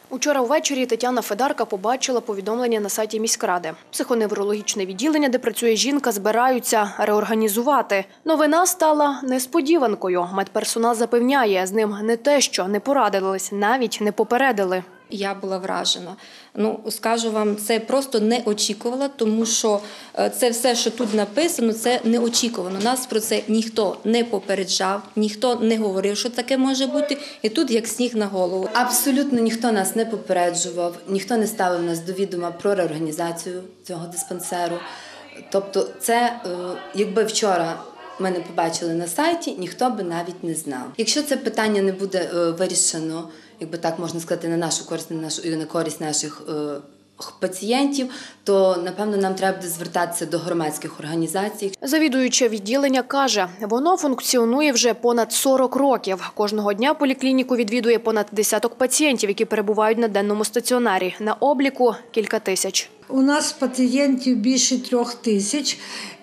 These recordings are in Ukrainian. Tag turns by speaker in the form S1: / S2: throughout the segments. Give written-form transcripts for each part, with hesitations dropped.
S1: Учора ввечері Тетяна Федарка побачила повідомлення на сайті міськради. Психоневрологічне відділення, де працює жінка, збираються реорганізувати. Новина стала несподіванкою. Медперсонал запевняє, з ним не те, що не порадились, навіть не попередили.
S2: Я була вражена. Скажу вам, це просто не очікувала, тому що це все, що тут написано, це неочікувано. Нас про це ніхто не попереджав, ніхто не говорив, що таке може бути, і тут як сніг на голову.
S3: Абсолютно ніхто нас не попереджував, ніхто не ставив нас до відома про реорганізацію цього диспансеру. Тобто це, якби вчора ми не побачили на сайті, ніхто би навіть не знав. Якщо це питання не буде вирішено, якби так можна сказати, на нашу користь, на користь наших пацієнтів, то, напевно, нам треба буде звертатися до громадських організацій.
S1: Завідуюча відділення каже, воно функціонує вже понад 40 років. Кожного дня поліклініку відвідує понад десяток пацієнтів, які перебувають на денному стаціонарі. На обліку – кілька тисяч.
S4: У нас пацієнтів більше 3000.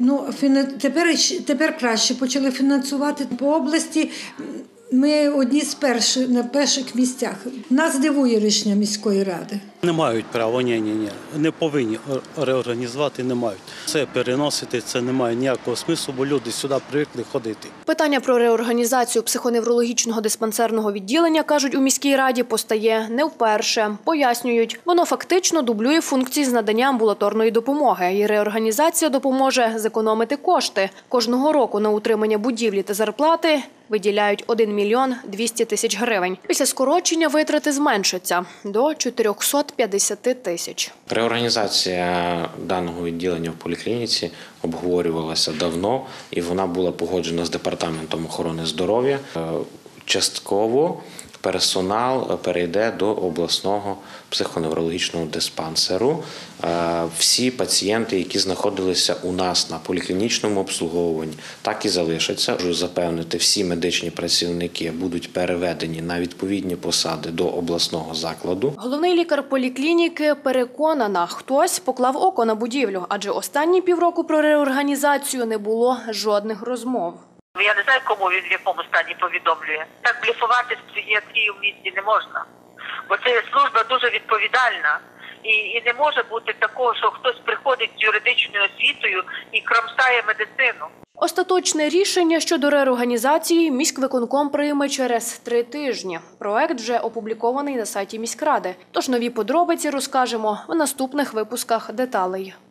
S4: Тепер краще почали фінансувати по області. Ми одні з перших, на перших місцях. Нас дивує рішення міської ради.
S5: Не мають права, ні. Не повинні реорганізувати, не мають. Це переносити, це не має ніякого смислу, бо люди сюди привикли ходити.
S1: Питання про реорганізацію психоневрологічного диспансерного відділення, кажуть у міській раді, постає не вперше. Пояснюють, воно фактично дублює функції з надання амбулаторної допомоги. І реорганізація допоможе зекономити кошти. Кожного року на утримання будівлі та зарплати виділяють 1 мільйон 200 тисяч гривень. Після скорочення витрати зменшаться до 450 тисяч.
S6: Реорганізація даного відділення в поліклініці обговорювалася давно, і вона була погоджена з Департаментом охорони здоров'я. Частково персонал перейде до обласного психоневрологічного диспансеру. Всі пацієнти, які знаходилися у нас на поліклінічному обслуговуванні, так і залишаться. Можу запевнити, всі медичні працівники будуть переведені на відповідні посади до обласного закладу.
S1: Головний лікар поліклініки переконана, хтось поклав око на будівлю, адже останні півроку про реорганізацію не було жодних розмов.
S7: Я не знаю, кому він в якому стані повідомлює. Так блефувати з психіатрією в місті не можна, бо це служба дуже відповідальна. І не може бути такого, що хтось приходить з юридичною освітою і кромсає медицину.
S1: Остаточне рішення щодо реорганізації міськвиконком прийме через 3 тижні. Проект вже опублікований на сайті міськради. Тож нові подробиці розкажемо в наступних випусках деталей.